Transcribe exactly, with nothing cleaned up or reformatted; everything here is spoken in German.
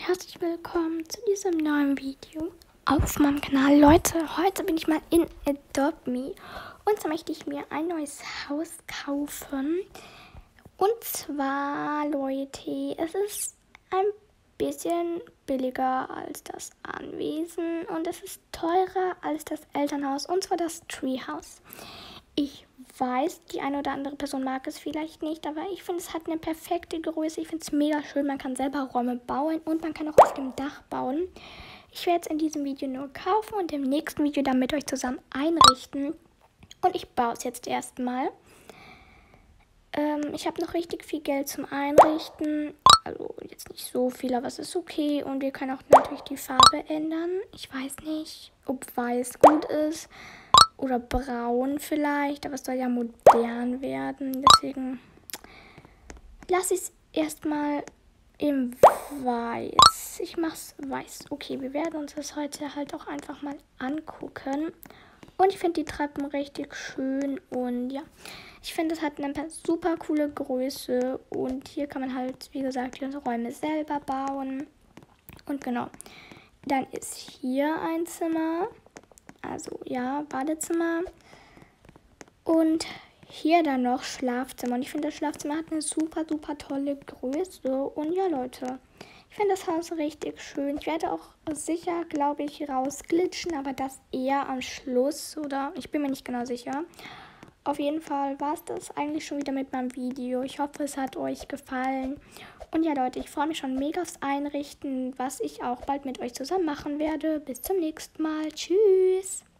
herzlich willkommen zu diesem neuen Video auf meinem Kanal. Leute, heute bin ich mal in Adopt Me und zwar möchte ich mir ein neues Haus kaufen. Und zwar, Leute, es ist ein bisschen billiger als das Anwesen und es ist teurer als das Elternhaus, und zwar das Treehouse. Ich weiß, die eine oder andere Person mag es vielleicht nicht, aber ich finde, es hat eine perfekte Größe. Ich finde es mega schön. Man kann selber Räume bauen und man kann auch auf dem Dach bauen. Ich werde es in diesem Video nur kaufen und im nächsten Video dann mit euch zusammen einrichten. Und ich baue es jetzt erstmal. Ähm, ich habe noch richtig viel Geld zum Einrichten. Also jetzt nicht so viel, aber es ist okay. Und wir können auch natürlich die Farbe ändern. Ich weiß nicht, ob weiß gut ist. Oder braun vielleicht, aber es soll ja modern werden. Deswegen lasse ich es erstmal im Weiß. Ich mache es weiß. Okay, wir werden uns das heute halt auch einfach mal angucken. Und ich finde die Treppen richtig schön. Und ja, ich finde, es hat eine super coole Größe. Und hier kann man halt, wie gesagt, die Räume selber bauen. Und genau, dann ist hier ein Zimmer. Also ja, Badezimmer. Und hier dann noch Schlafzimmer. Und ich finde, das Schlafzimmer hat eine super, super tolle Größe. Und ja, Leute, ich finde das Haus richtig schön. Ich werde auch sicher, glaube ich, rausglitschen, aber das eher am Schluss. Oder ich bin mir nicht genau sicher. Auf jeden Fall war es das eigentlich schon wieder mit meinem Video. Ich hoffe, es hat euch gefallen. Und ja, Leute, ich freue mich schon mega aufs Einrichten, was ich auch bald mit euch zusammen machen werde. Bis zum nächsten Mal. Tschüss.